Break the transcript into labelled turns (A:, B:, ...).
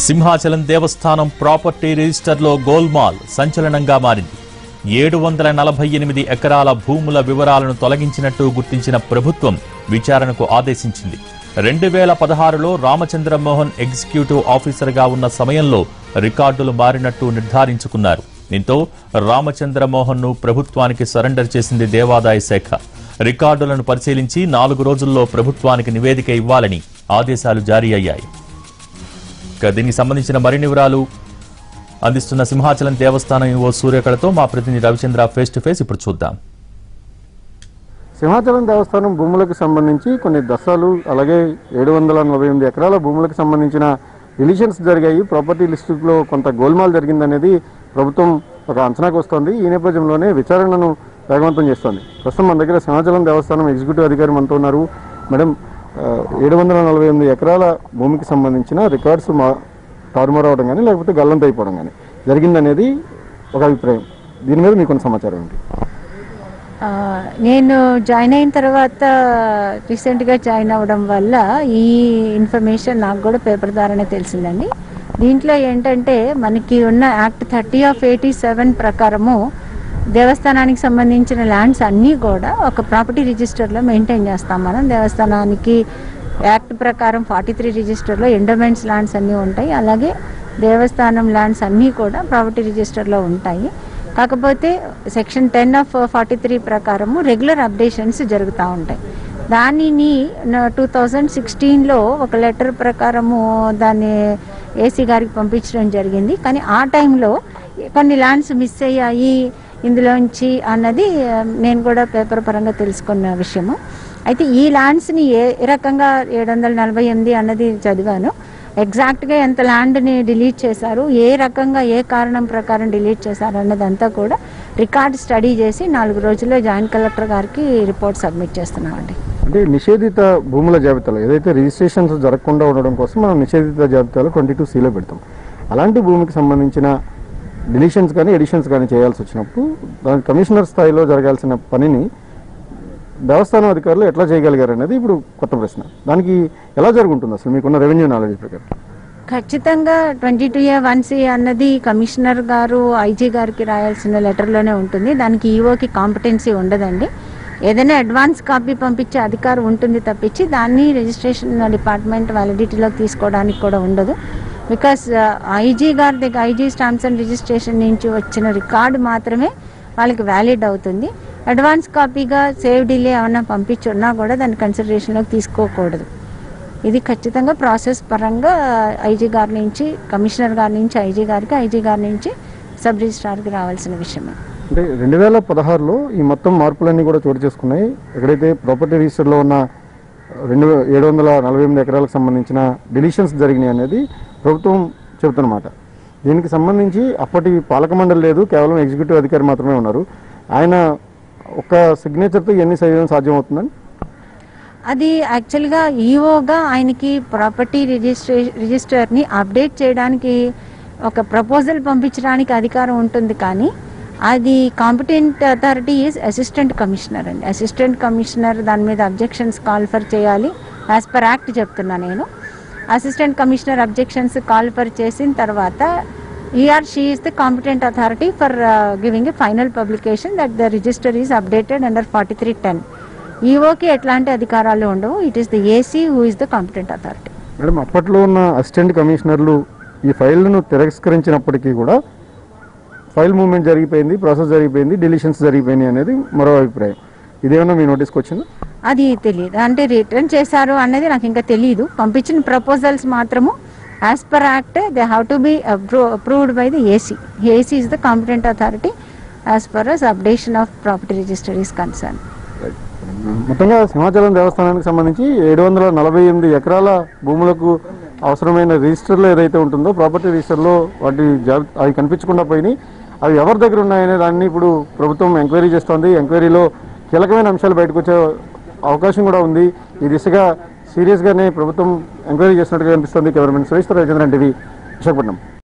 A: సింహాచలం దేవస్థానం property రిజిస్టర్లో గోల్మాల్ సంచలనంగా మారింది. 748 ఎకరాల భూముల వివరాలను తొలగించినట్టు గుర్తించిన ప్రభుత్వం విచారణకు ఆదేశించింది. 2016లో రామచంద్రమోహన్ ఎగ్జిక్యూటివ్ ఆఫీసర్గా ఉన్న సమయంలో రికార్డులు మారినట్టు నిర్ధారించుకున్నారు. దీంతో రామచంద్రమోహన్ను ప్రభుత్వానికి సరెండర్ చేసింది దేవాదాయ శాఖ. రికార్డులను పరిశీలించి 4 రోజుల్లో ప్రభుత్వానికి నివేదిక ఇవ్వాలని ఆదేశాలు జారీ అయ్యాయి. దీనికి సంబంధించిన మరిన్ని వివరాలు అందిస్తున్న సింహాచలం దేవస్థానం ఈవో సూర్యకళతో మా ప్రతినిధి రవిచంద్ర ఫేస్ టు ఫేస్ ఇప్పుడు చూద్దాం.
B: సింహాచలం దేవస్థానం భూములకు సంబంధించి కొన్ని దశలు, అలాగే 748 ఎకరాల భూములకు సంబంధించిన రిలీషన్స్ జరిగాయి. ప్రాపర్టీ లిస్టులో కొంత గోల్మాల్ జరిగిందనేది ప్రభుత్వం ఒక అంచనాకు వస్తోంది. ఈ నేపథ్యంలోనే విచారణను వేగవంతం చేస్తోంది. ప్రస్తుతం మన దగ్గర సింహాచలం దేవస్థానం ఎగ్జిక్యూటివ్ అధికారి మనతో ఉన్నారు. మేడం, 748 ఎకరాల భూమికి సంబంధించిన రికార్డ్స్ తారుమారు అవడం కానీ లేకపోతే గల్లంత అయిపోవడం కానీ జరిగిందనేది ఒక అభిప్రాయం. దీని మీద మీకు సమాచారం ఏంటి?
C: నేను జాయిన్ అయిన తర్వాత రీసెంట్గా జాయిన్ అవ్వడం వల్ల ఈ ఇన్ఫర్మేషన్ నాకు కూడా పేపర్ ద్వారానే తెలిసిందండి. దీంట్లో ఏంటంటే మనకి ఉన్న యాక్ట్ 30/87 ప్రకారము దేవస్థానానికి సంబంధించిన ల్యాండ్స్ అన్నీ కూడా ఒక ప్రాపర్టీ రిజిస్టర్లో మెయింటైన్ చేస్తాం. మనం దేవస్థానానికి యాక్ట్ ప్రకారం 43 రిజిస్టర్లో ఎండోమెంట్స్ ల్యాండ్స్ అన్నీ ఉంటాయి. అలాగే దేవస్థానం ల్యాండ్స్ అన్నీ కూడా ప్రాపర్టీ రిజిస్టర్లో ఉంటాయి. కాకపోతే సెక్షన్ 10/43 ప్రకారము రెగ్యులర్ అప్డేషన్స్ జరుగుతూ ఉంటాయి. దానిని 2016లో ఒక లెటర్ ప్రకారము దాన్ని ఏసీ గారికి పంపించడం జరిగింది. కానీ ఆ టైంలో కొన్ని ల్యాండ్స్ మిస్ అయ్యాయి ఇందులోంచి అన్నది నేను కూడా పేపర్ పరంగా తెలుసుకున్న విషయము. అయితే ఈ ల్యాండ్స్ని ఏ రకంగా 748 అన్నది చదివాను. ఎగ్జాక్ట్గా ఎంత ల్యాండ్ని డిలీట్ చేశారు, ఏ రకంగా ఏ కారణం ప్రకారం డిలీట్ చేశారు అన్నదంతా కూడా రికార్డ్ స్టడీ చేసి 4 రోజుల్లో జాయింట్ కలెక్టర్ గారికి రిపోర్ట్ సబ్మిట్ చేస్తున్నామండి.
B: అంటే నిషేధిత భూముల జాబితాలో ఏదైతే రిజిస్ట్రేషన్స్ జరగకుండా ఉండడం కోసం మనం నిషేధిత జాబితాలో 22Cలో పెడతాం. అలాంటి భూమికి సంబంధించిన డిలీషన్స్ కానీ ఎడిషన్స్ కానీ చేయాల్సి వచ్చినప్పుడు దాని కమిషనర్ స్థాయిలో జరగాల్సిన పనిని దేవస్థానం అధికారులు ఎట్లా చేయగలిగారు అనేది ఇప్పుడు కొత్త ప్రశ్న. దానికి ఎలా జరుగుతుంది అసలు మీకున్న రెవెన్యూ నాలెడ్జ్ ప్రకారం?
C: ఖచ్చితంగా 22A1C అన్నది కమిషనర్ గారు ఐజీ గారికి రాయాల్సిన లెటర్లోనే ఉంటుంది. దానికి ఈఓకి కాంపిటెన్సీ ఉండదండి. ఏదైనా అడ్వాన్స్ కాపీ పంపించే అధికారం ఉంటుంది తప్పించి దాన్ని రిజిస్ట్రేషన్ డిపార్ట్మెంట్ వ్యాలిడిటీలోకి తీసుకోవడానికి కూడా ఉండదు. బికాస్ ఐజీ గారి దగ్గర ఐజీ స్టాంప్స్ అండ్ రిజిస్ట్రేషన్ నుంచి వచ్చిన రికార్డు మాత్రమే వాళ్ళకి వ్యాలిడ్ అవుతుంది. అడ్వాన్స్ కాపీగా సేవ్ డిలే ఏమన్నా పంపించున్నా కూడా దాన్ని కన్సిడరేషన్లోకి తీసుకోకూడదు. ఇది ఖచ్చితంగా ప్రాసెస్ పరంగా ఐజీ గారి నుంచి కమిషనర్ గారి నుంచి ఐజీ గారికి, ఐజీ గారి నుంచి సబ్ రిజిస్ట్రార్కి రావాల్సిన విషయమే.
B: అంటే 2016లో ఈ మొత్తం మార్పులన్నీ కూడా చోటు చేసుకున్నాయి. ఎక్కడైతే ప్రాపర్టీ రిజిస్టర్లో ఉన్న 748 ఎకరాలకు సంబంధించిన డిలీషన్స్ జరిగినాయి అనేది ప్రభుత్వం చెబుతున్నమాట. దీనికి సంబంధించి అప్పటి పాలక మండలి లేదు, కేవలం ఎగ్జిక్యూటివ్ అధికారి మాత్రమే ఉన్నారు. ఆయన ఒక సిగ్నేచర్తో ఇవన్నీ చేయడం సాధ్యమవుతుందని
C: అది యాక్చువల్గా ఈఓగా ఆయనకి ప్రాపర్టీ రిజిస్టర్ని అప్డేట్ చేయడానికి ఒక ప్రపోజల్ పంపించడానికి అధికారం ఉంటుంది. కానీ అది competent authority is assistant commissioner అండి. అసిస్టెంట్ కమిషనర్ దాని మీద అబ్జెక్షన్స్ కాల్ఫర్ చేయాలి. యాజ్ పర్ యాక్ట్ చెప్తున్నా నేను. అసిస్టెంట్ కమిషనర్ అబ్జెక్షన్స్ కాల్ఫర్ చేసిన తర్వాత he or she is the competent authority for giving a final publication that the register is updated under 4310. ఈఓకి ఎట్లాంటి అధికారాలు ఉండవు. It is the AC who is the competent authority.
B: Madam, అప్పట్లో ఉన్న assistant కమిషనర్లు ఈ ఫైల్ను తిరస్కరించినప్పటికీ కూడా ఫైల్ మూవ్మెంట్ జరిగిపోయింది, ప్రాసెస్ జరిగిపోయింది, డిలీషన్స్ జరిగిపోయినాయి అనేది మరో అభిప్రాయం. ఇదేమన్నా మీ నోటీస్కి వచ్చిందా? అది
C: తెలియదు. అంటే రిటర్న్ చేశారు అనేది నాకు ఇంకా తెలియదు. పంపించిన ప్రపోజల్స్ మాత్రము as per act they have to be approved by the AC. AC is the competent authority as far as updation of property register is concerned.
B: మొత్తంగా సింహాచలం దేవస్థానానికి సంబంధించి 748 ఎకరాల భూములకు అవసరమైన రిజిస్టర్లో ఏదైతే ఉంటుందో ప్రాపర్టీ రిజిస్టర్లో అవి కనిపించకుండా పోయినాయి. అవి ఎవరి దగ్గర ఉన్నాయనే దాన్ని ఇప్పుడు ప్రభుత్వం ఎంక్వైరీ చేస్తోంది. ఎంక్వైరీలో కీలకమైన అంశాలు బయటకు వచ్చే అవకాశం కూడా ఉంది. ఈ దిశగా సీరియస్గానే ప్రభుత్వం ఎంక్వైరీ చేసినట్టుగా కనిపిస్తుంది. కెమెరామెన్ సురేష్ తో NTV విశాఖపట్నం.